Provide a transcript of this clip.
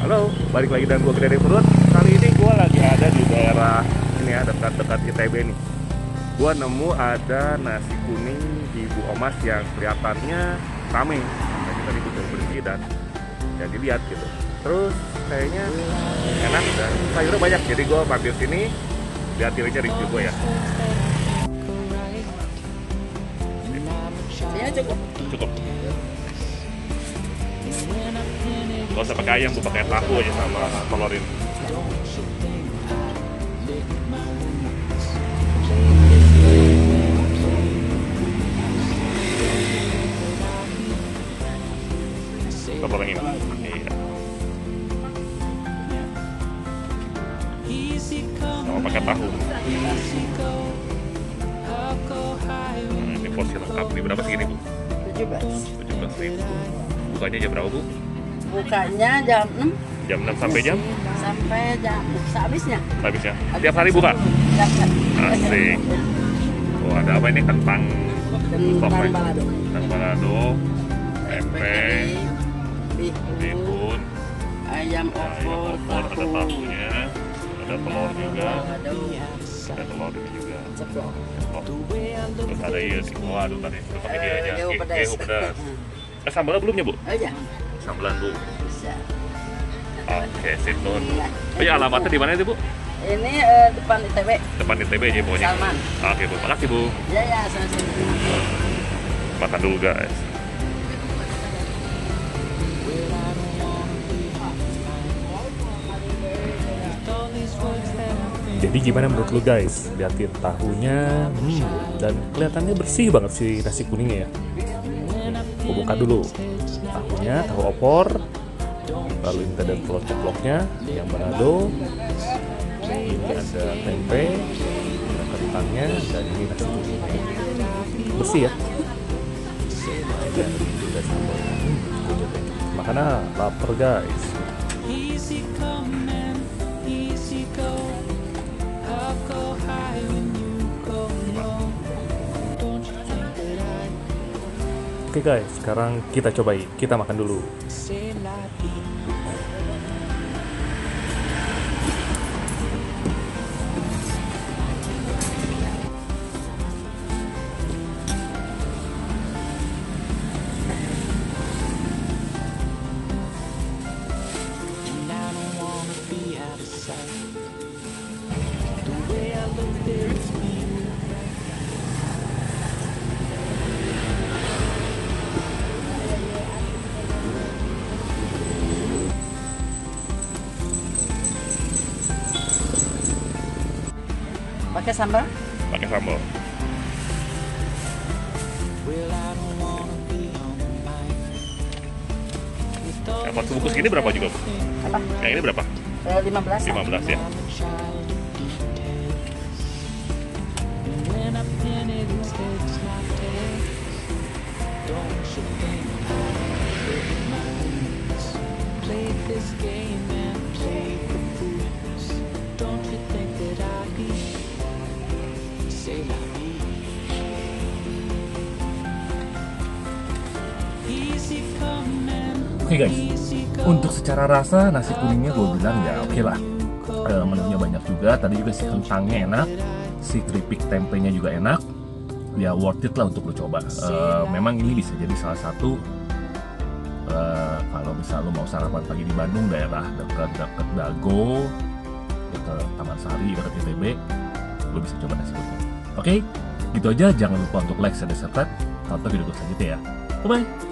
Halo, balik lagi dengan gue Gede Perut. Kali ini gue lagi ada di daerah ini ya, dekat-dekat ITB nih. Gue nemu ada nasi kuning di Bu Omas yang kelihatannya rame. Tadi tadi gue bersih dan ya dilihat gitu. Terus kayaknya enak dan sayurnya banyak. Jadi gue mampir sini, lihat aja review gue ya. Ya cukup. Cukup. Gak usah pakai ayam, gue pakai tahu aja sama telur ini. Telur yang ini. Iya. Sama pakai tahu. Ini porsi lengkap. Ini berapa segini, Bu? 17.000. Bukanya jam berapa, Bu? Bukanya jam 6 Jam 6 sampai jam? sampai jam sehabisnya. Habisnya. Tiap hari buka? Asik. Oh, ada apa ini? Kentang balado, kentang balado, tempe, bihun, ayam opor, ada tahunya, ada telur juga, balado, ada telur ini juga. ceplok. Oh, terus ada iya sih. Oh, aduh tadi itu pakai dia aja. Gehu pedas. Pedas. Sambalnya belumnya, Bu? Oh iya, Sambalan, Bu. bisa. Oke, situ. Oh ya, alamatnya di mana itu, Bu? Ini depan ITB. Depan ITB aja pokoknya. Salman. Oke, Bu. Makasih, Bu. Ya ya, sama-sama. Makan dulu, guys. Jadi gimana menurut lu guys? Liatin tahunya, dan kelihatannya bersih banget sih nasi kuningnya ya. Gue buka dulu tahunya, tahu opor, lalu ini ada telur ceploknya, yang balado, ini ada tempe, ada kentangnya, dan ini nasi kuningnya. Bersih ya. Dan ini juga sambalnya. Makanya lapar guys. Oke guys, sekarang kita cobain. Kita makan dulu. Pakai sambal? Pakai sambal. Dapat sebungkus gini berapa juga, Bu? Apa? Yang ini berapa? 15. 15 ya. Oke guys, untuk secara rasa nasi kuningnya gue bilang ya oke lah. Menunya banyak juga, tadi juga si kentangnya enak, si keripik tempenya juga enak. Ya worth it lah untuk lo coba. Memang ini bisa jadi salah satu kalau misal lo mau sarapan pagi di Bandung, daerah dekat Dago, dekat Taman Sari, dekat ITB, lo bisa coba nasi kuning. Oke, gitu aja. Jangan lupa untuk like dan subscribe. Sampai video selanjutnya ya. Bye bye.